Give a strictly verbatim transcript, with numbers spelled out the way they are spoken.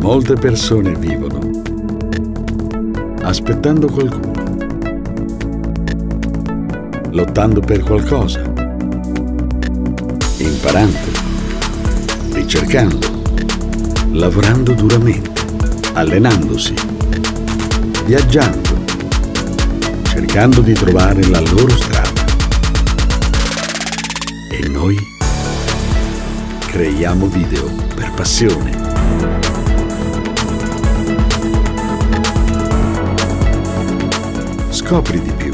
Molte persone vivono aspettando qualcuno, lottando per qualcosa, imparando, ricercando, lavorando duramente, allenandosi, viaggiando, cercando di trovare la loro strada. E noi creiamo video per passione. Scopri di più